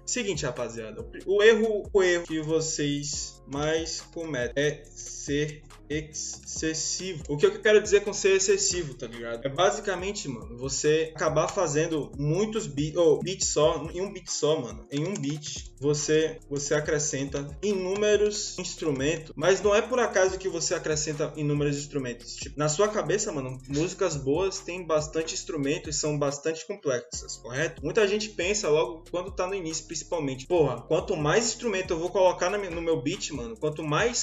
Seguinte, rapaziada. O erro que vocês mais cometem é ser excessivo. O que eu quero dizer com ser excessivo, tá ligado? É basicamente, mano, você acabar fazendo muitos beats só, em um beat só, mano. Em um beat, você acrescenta inúmeros instrumentos, mas não é por acaso que você acrescenta inúmeros instrumentos. Tipo, na sua cabeça, mano, músicas boas têm bastante instrumentos e são bastante complexas, correto? Muita gente pensa logo quando tá no início, principalmente, porra, quanto mais instrumento eu vou colocar no meu beat, mano, quanto mais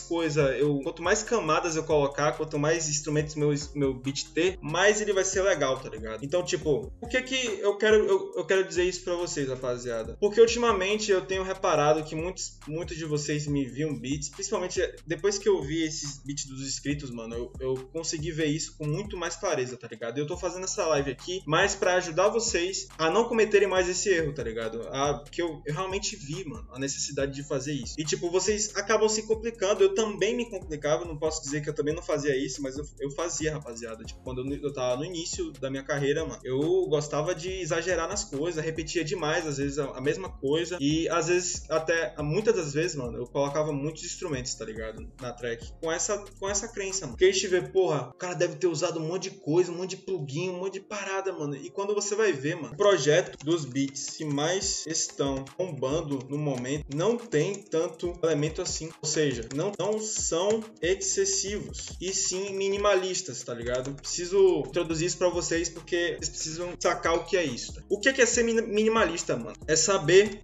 camadas eu colocar, quanto mais instrumentos meu beat ter, mais ele vai ser legal, tá ligado? Então, tipo, por que eu quero dizer isso pra vocês, rapaziada? Porque ultimamente eu tenho reparado que muitos de vocês me enviam beats, principalmente depois que eu vi esses beats dos inscritos, mano, eu consegui ver isso com muito mais clareza, tá ligado? Eu tô fazendo essa live aqui mais pra ajudar vocês a não cometerem mais esse erro, tá ligado? Porque eu realmente vi, mano, a necessidade de fazer isso. E, tipo, vocês acabam se complicando. Eu também me complicava, não posso dizer que eu também não fazia isso, mas eu fazia, rapaziada. Tipo, quando eu tava no início da minha carreira, mano, eu gostava de exagerar nas coisas, repetia demais, às vezes, a mesma coisa. E, às vezes, muitas das vezes, mano, eu colocava muitos instrumentos, tá ligado? Na track. Com essa crença, mano. Porque a gente vê, porra, o cara deve ter usado um monte de coisa, um monte de plugin, um monte de parada, mano. E quando você vai ver, mano, o projeto dos beats que mais estão bombando no momento não tem tanto elemento assim. Ou seja, não são excessivos e sim minimalistas, tá ligado? Preciso introduzir isso pra vocês porque vocês precisam sacar o que é isso. Tá? O que é ser minimalista, mano? É saber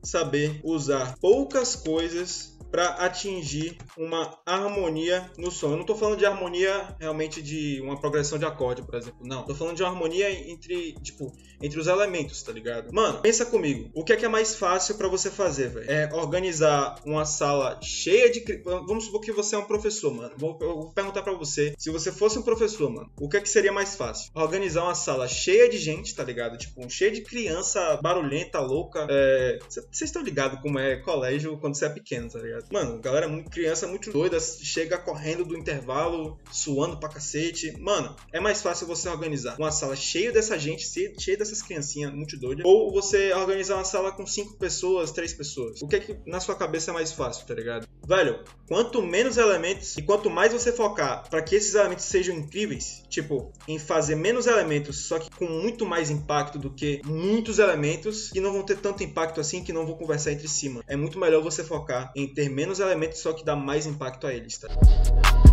usar poucas coisas para atingir uma harmonia no som. Eu não tô falando de harmonia realmente de uma progressão de acorde, por exemplo. Não. Tô falando de uma harmonia entre os elementos, tá ligado? Mano, pensa comigo. O que é mais fácil para você fazer, velho? É organizar uma sala cheia de... Vamos supor que você é um professor, mano. Eu vou perguntar para você. Se você fosse um professor, mano, o que seria mais fácil? Organizar uma sala cheia de gente, tá ligado? Tipo, cheia de criança barulhenta, louca. Vocês estão ligados como é colégio quando você é pequeno, tá ligado? Mano, galera, criança muito doida, chega correndo do intervalo, suando pra cacete. Mano, é mais fácil você organizar uma sala cheia dessa gente, cheia dessas criancinhas muito doidas, ou você organizar uma sala com 5 pessoas, 3 pessoas. O que na sua cabeça é mais fácil, tá ligado? Velho, quanto menos elementos e quanto mais você focar pra que esses elementos sejam incríveis, tipo, em fazer menos elementos, só que com muito mais impacto do que muitos elementos que não vão ter tanto impacto assim, que não vão conversar entre si, mano. É muito melhor você focar em ter menos elementos, só que dá mais impacto a eles, tá?